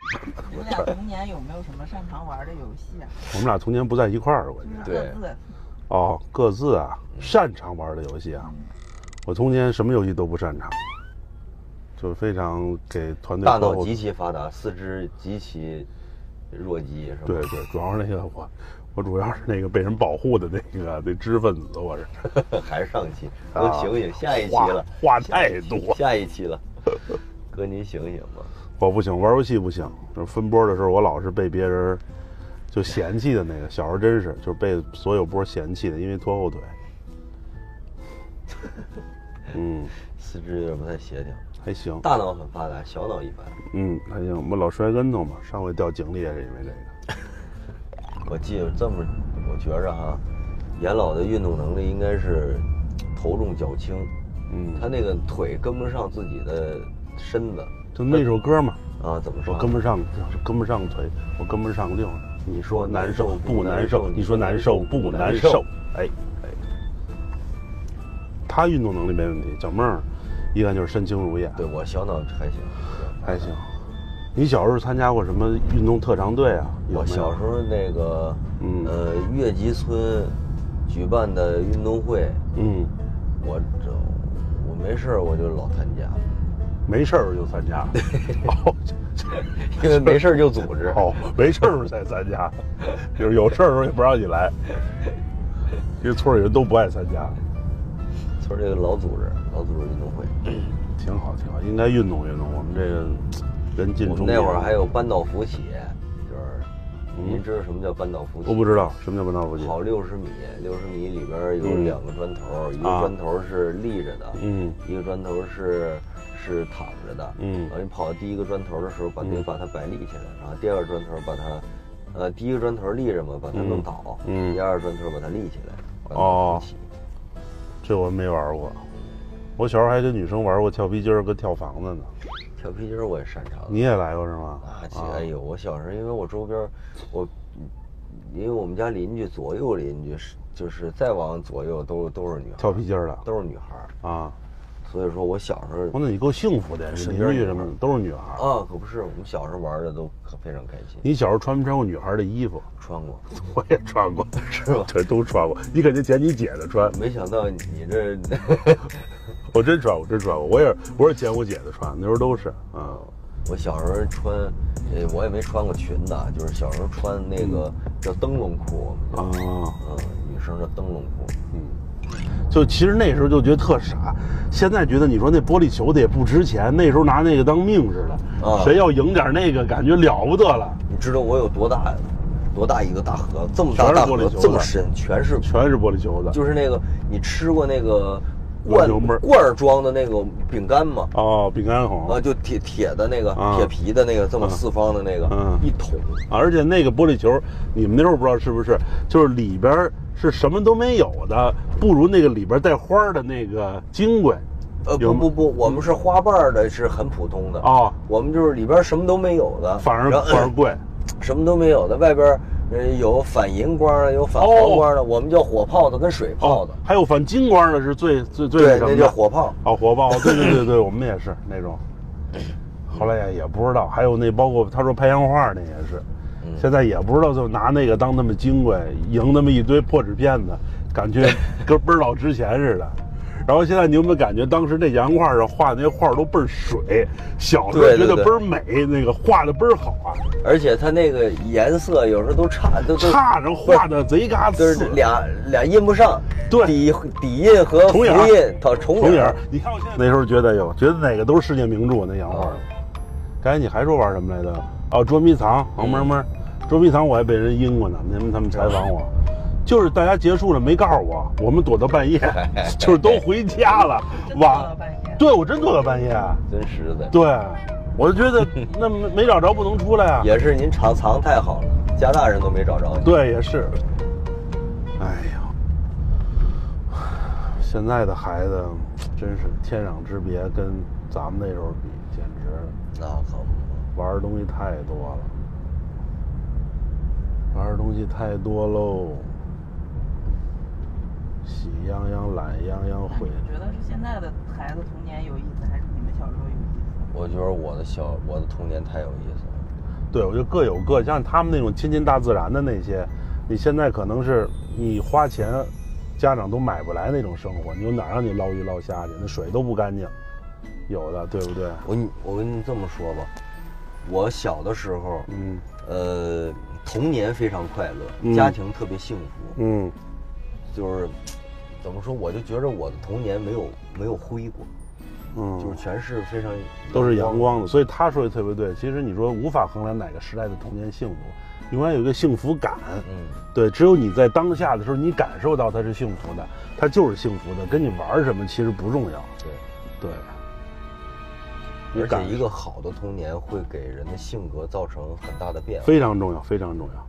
你们俩童年有没有什么擅长玩的游戏啊？ 我们俩童年不在一块儿，我觉得。 各自。 哦，各自啊，擅长玩的游戏啊，我童年什么游戏都不擅长，就非常给团队。 大脑极其发达，四肢极其弱鸡，是吧？ 对对，主要是那个我主要是那个被人保护的那知识分子，我是。 还是上期，哥醒醒，下一期了， 话太多， 下一期了，哥您醒醒吧。 我不行，玩游戏不行，就是分波的时候，我老是被别人就嫌弃的那个。小时候真是就是被所有波嫌弃的，因为拖后腿。 四肢有点不太协调， 还行。 大脑很发达，小脑一般。 还行。我们老摔跟头嘛，上回掉井里也是因为这个。 我记得我觉着哈，严老的运动能力应该是头重脚轻，他那个腿跟不上自己的身子。 就那首歌嘛， 怎么说？ 我跟不上腿，我跟不上溜。你说难受不难受？你说难受不难受？哎，他运动能力没问题，小妹儿一看就是身轻如燕。 对，我小脑还行。 你小时候参加过什么运动特长队啊？ 我小时候那个越集村举办的运动会，我没事我就老参加。 没事儿就参加， 因为没事就组织。 没事儿才参加，就是有事儿的时候也不让你来，因为村里人都不爱参加。 村这个老组织运动会， 挺好，应该运动运动。我们这个人进中年。 我们那会儿还有扳倒扶起，就是您知道什么叫扳倒扶起？ 我不知道什么叫扳倒扶起。 跑60米里边有2个砖头，一个砖头是立着的，一个砖头是躺着的，然后你跑到第一个砖头的时候，把它摆立起来，然后第二个砖头把它，第一个砖头立着嘛，把它弄倒，第二个砖头把它立起来，扶起。 这我没玩过，我小时候还跟女生玩过跳皮筋跟跳房子呢。 跳皮筋我也擅长。 你也来过是吗？ 哎呦，我小时候因为我周边因为我们家左右邻居就是再往左右都是女孩跳皮筋的， 都是女孩啊。所以说我小时候， 那你够幸福的，邻居什么的都是女孩啊。可不是，我们小时候玩的都非常开心。 你小时候穿没穿过女孩的衣服？ 穿过， 我也穿过， 是吧？ 这都穿过。你肯定捡你姐的穿。 没想到你这， 我真穿过，我也捡我姐的穿，那时候都是啊。 我小时候穿，我也没穿过裙子，就是小时候穿那个叫灯笼裤女生的灯笼裤， 就其实那时候就觉得特傻，现在觉得你说那玻璃球的也不值钱，那时候拿那个当命似的，谁要赢点那个感觉了不得了。 你知道我有多大一个大盒，这么大盒这么深，全是玻璃球的， 就是那个你吃过那个罐装的那个饼干吗？ 饼干桶就铁的那个铁皮的那个这么四方的那个一桶， 而且那个玻璃球，你们那时候不知道是不是，就是里边是什么都没有的，不如那个里边带花的那个金贵。 不，我们是花瓣的，是很普通的我们就是里边什么都没有的， 反而贵， 什么都没有的，外边有反银光的，有反黄光的，我们叫火炮的跟水炮的， 还有反金光的是最对，那叫火炮。 火炮，对，我们也是那种。后来也不知道，还有那包括他说拍洋画那也是，现在也不知道，就拿那个当那么金贵，赢那么一堆破纸片子，感觉跟倍儿老值钱似的。然后现在你有没有感觉，当时那洋画上画那画都倍儿水，小时候觉得倍儿美，那个画的倍儿好啊。 而且它那个颜色有时候都差着画的贼嘎刺，就是俩印不上。 对， 底印和复印它重影。 你看我现在那时候觉得哪个都是世界名著那洋画。刚才你还说玩什么来着？捉迷藏，黄萌萌，捉迷藏我还被人阴过呢，他们采访我。就是大家结束了没告诉我们躲到半夜，就是都回家了，对，我真躲到半夜， 真实在。 对，我就觉得那没找着不能出来啊。 也是您藏太好了，加大人都没找着你。 对，也是。哎呀，现在的孩子真是天壤之别，跟咱们那时候比，简直那可不， 玩的东西太多了，玩的东西太多喽。喜洋洋，懒洋洋，会。 你觉得是现在的孩子童年有意思，还是你们小时候有意思？ 我觉得我的童年太有意思了。 对，我觉得各有各，像他们那种亲近大自然的那些，你现在可能是你花钱，家长都买不来那种生活，你有哪让你捞鱼捞虾去？那水都不干净，有的，对不对？ 我跟你这么说吧，我小的时候，童年非常快乐，家庭特别幸福，就是怎么说，我就觉着我的童年没有灰过。就是全是非常都是阳光的，所以他说的特别对。其实你说无法衡量哪个时代的童年幸福，永远有一个幸福感。对，只有你在当下的时候，你感受到它是幸福的，它就是幸福的，跟你玩什么其实不重要。对。 而且一个好的童年会给人的性格造成很大的变化， 非常重要，非常重要。